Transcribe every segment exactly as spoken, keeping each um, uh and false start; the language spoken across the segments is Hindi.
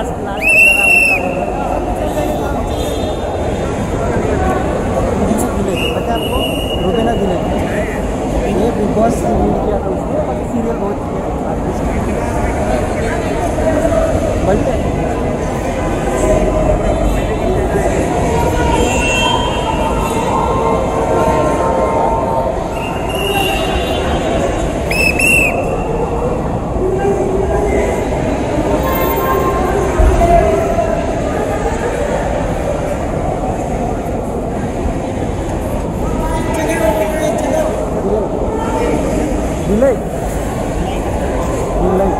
लास्ट लास्ट पता आपको रुबेना दिले ये बिग बॉस लीड किया था उसने, बाकी सीरियल बहुत बढ़िया। Delay. Delay.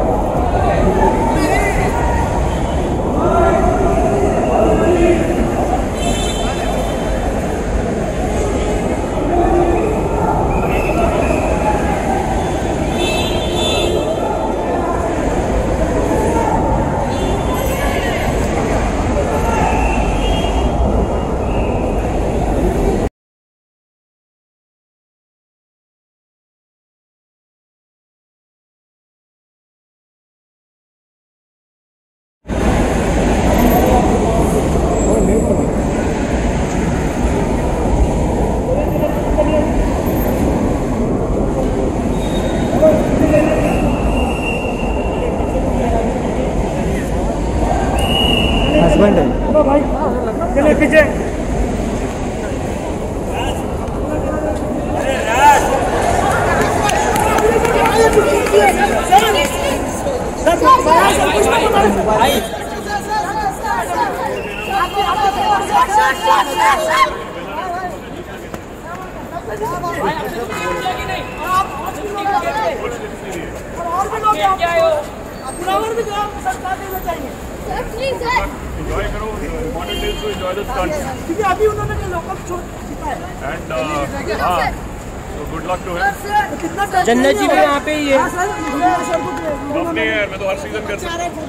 हस्बैंड है भाई, चले पीछे। Enjoy करो, important is to enjoy the stunts. क्योंकि अभी उन्होंने लोकल छोड़ जीता है। And uh, हाँ, so good luck to him. जन्नत जी भी यहाँ पे ही है। अपने यार मैं तो हर सीजन कर सकता हूँ।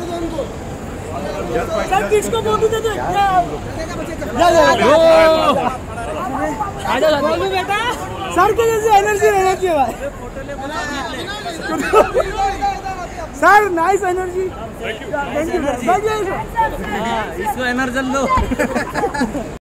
सर किसको बोलू दे दे। बोलू बेटा। सर के जैसे एनर्जी रहना चाहिए भाई। Sir nice energy. Thank you. इसको एनर्जी लो।